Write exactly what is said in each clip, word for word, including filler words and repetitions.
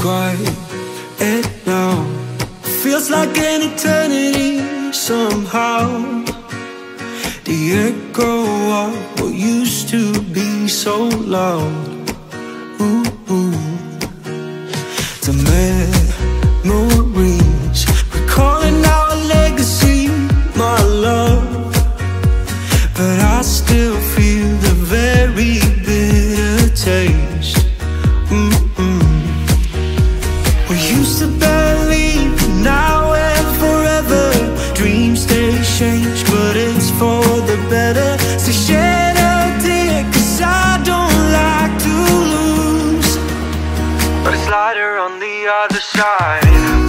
quiet now. Feels like an eternity somehow. The echo of what used to be so loud. Ooh, ooh. The memories recalling our legacy, my love. But I still feel the very bitter taste. Mm-mm. We used to believe now and forever. Dreams they change, but it's for the better. So shed a tear, cause I don't like to lose, but it's lighter on the other side.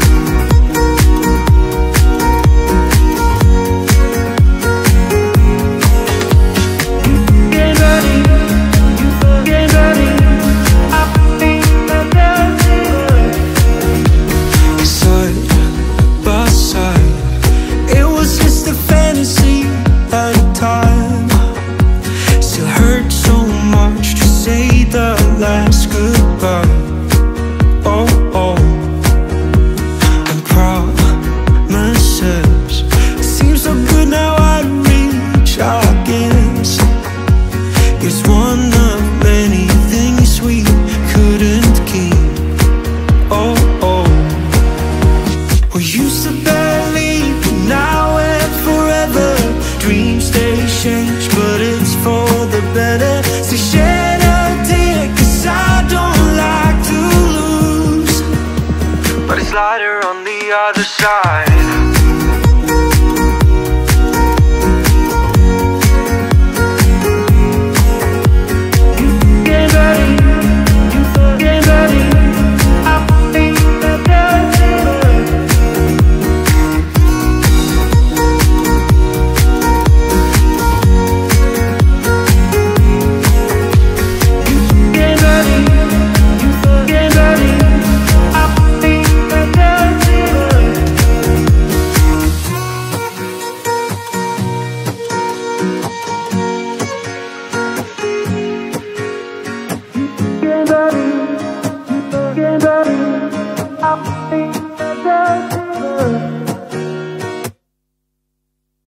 Last goodbye. Oh, oh. And promises seem so good now I'd reach, I guess. It's one of many things we couldn't keep. Oh, oh. We used to believe now and forever. Dreams they change, but it's for the better. So shed a tear, cause I don't like to lose, but it's lighter on the other side.